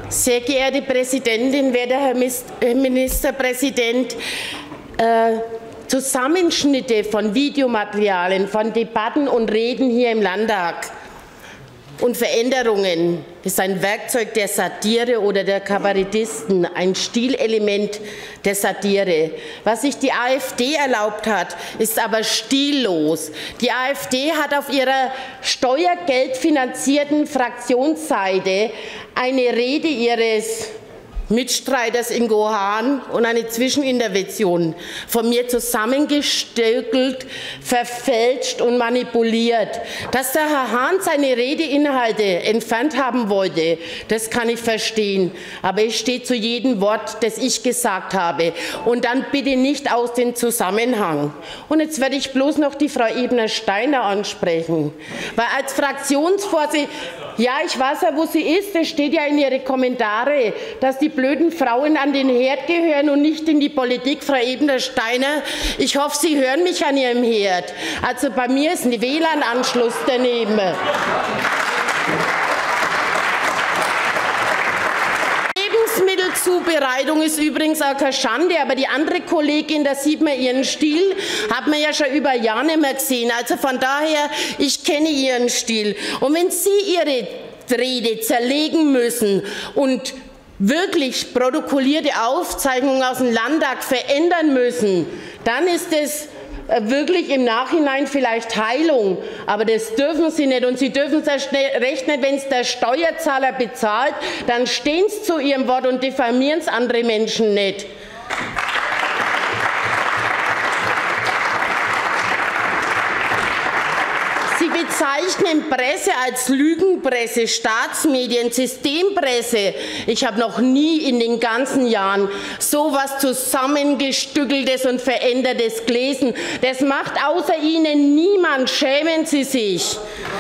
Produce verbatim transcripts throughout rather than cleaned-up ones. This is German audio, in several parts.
Sehr geehrte Präsidentin, werter Herr Ministerpräsident, äh, Zusammenschnitte von Videomaterialien, von Debatten und Reden hier im Landtag und Veränderungen ist ein Werkzeug der Satire oder der Kabarettisten, ein Stilelement der Satire. Was sich die AfD erlaubt hat, ist aber stillos. Die AfD hat auf ihrer steuergeldfinanzierten Fraktionsseite eine Rede ihres Mitstreiters Ingo Hahn und eine Zwischenintervention von mir zusammengestückelt, verfälscht und manipuliert. Dass der Herr Hahn seine Redeinhalte entfernt haben wollte, das kann ich verstehen. Aber ich stehe zu jedem Wort, das ich gesagt habe. Und dann bitte nicht aus dem Zusammenhang. Und jetzt werde ich bloß noch die Frau Ebner-Steiner ansprechen. Weil als Fraktionsvorsitzende, ja, ich weiß ja, wo sie ist, das steht ja in Ihre Kommentare, dass die blöden Frauen an den Herd gehören und nicht in die Politik. Frau Ebner-Steiner, ich hoffe, Sie hören mich an Ihrem Herd. Also bei mir ist ein W L A N-Anschluss daneben. Lebensmittelzubereitung ist übrigens auch keine Schande, aber die andere Kollegin, da sieht man ihren Stil, hat man ja schon über Jahre nicht mehr gesehen. Also von daher, ich kenne ihren Stil. Und wenn Sie Ihre Rede zerlegen müssen und wirklich protokollierte Aufzeichnungen aus dem Landtag verändern müssen, dann ist es wirklich im Nachhinein vielleicht Heilung, aber das dürfen Sie nicht und Sie dürfen es erst recht nicht, wenn es der Steuerzahler bezahlt, dann stehen Sie zu Ihrem Wort und diffamieren es andere Menschen nicht. Sie bezeichnen Presse als Lügenpresse, Staatsmedien, Systempresse. Ich habe noch nie in den ganzen Jahren so etwas Zusammengestückeltes und Verändertes gelesen. Das macht außer Ihnen niemand. Schämen Sie sich.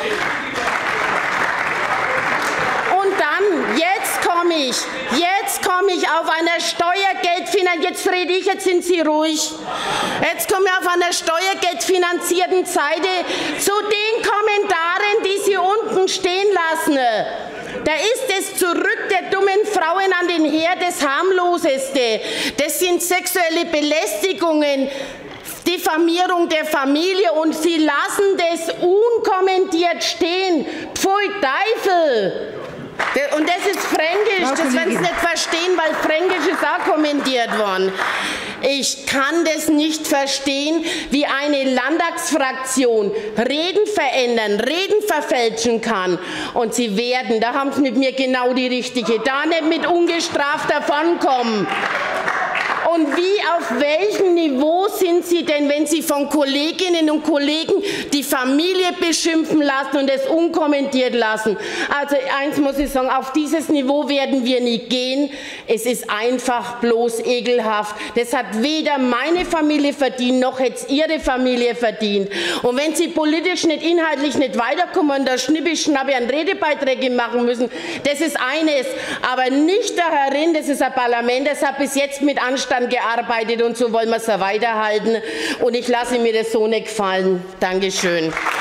Und dann, jetzt komme ich, jetzt komme ich auf einer Steuergeldfinanzierung, jetzt rede ich, jetzt sind Sie ruhig, jetzt komme ich auf einer steuergeldfinanzierten Seite zu den Kommentaren, die Sie unten stehen lassen. Da ist es zurück der dummen Frauen an den Herd das harmloseste. Das sind sexuelle Belästigungen, Diffamierung der Familie und Sie lassen das unkommentiert stehen. Pfui Teufel! Und das ist Fränkisch, das werden Sie nicht verstehen, weil Fränkisch ist auch kommentiert worden. Ich kann das nicht verstehen, wie eine Landtagsfraktion Reden verändern, Reden verfälschen kann. Und Sie werden, da haben Sie mit mir genau die richtige, da nicht mit ungestraft davonkommen. Und wie, auf welchem Niveau sind Sie denn, wenn Sie von Kolleginnen und Kollegen die Familie beschimpfen lassen und es unkommentiert lassen? Also eins muss ich sagen, auf dieses Niveau werden wir nie gehen. Es ist einfach bloß ekelhaft. Das hat weder meine Familie verdient, noch hätte es Ihre Familie verdient. Und wenn Sie politisch nicht, inhaltlich nicht weiterkommen und da schnippi-schnappi an Redebeiträge machen müssen, das ist eines. Aber nicht der Herrin, das ist ein Parlament, das hat bis jetzt mit Anstand gearbeitet und so wollen wir es ja weiterhalten. Und ich lasse mir das so nicht gefallen. Dankeschön.